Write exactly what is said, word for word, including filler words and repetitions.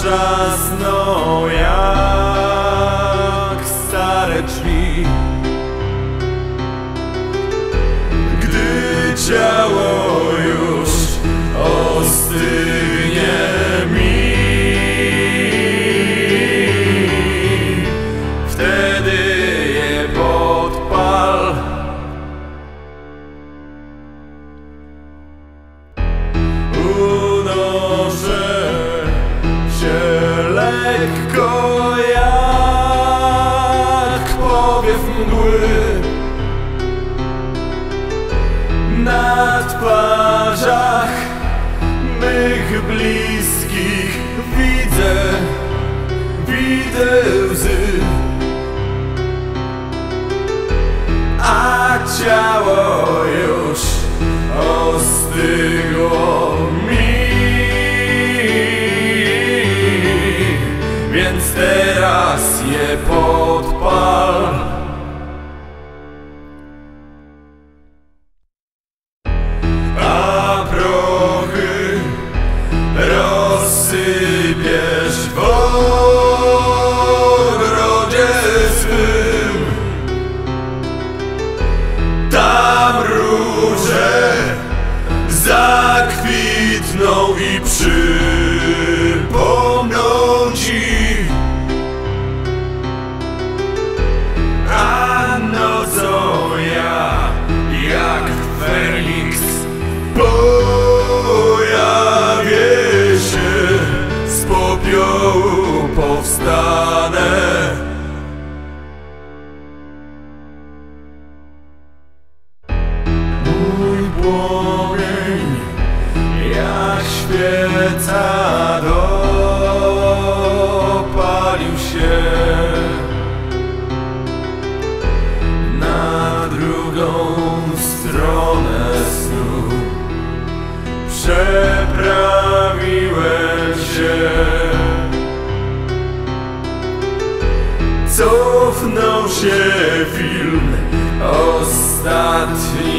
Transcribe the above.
wrzasnął jak stare drzwi, gdy ciało już ostygnie mi. Wtedy je podpal. Unoszę się lekko jak powiew mgły. Na twarzach mych bliskich widzę, widzę łzy, a ciało już ostygło mi. Więc teraz je podpal. A prochy rozsypiesz w ogrodzie swym. Tam róże zakwitną i przypomną ci, a nocą ja jak Feniks pojawię się, z popiołu powstanę. Mój płomień jak świeca dopalił się na drugą stronę snu. Przeprawiłem się, cofnął się film ostatni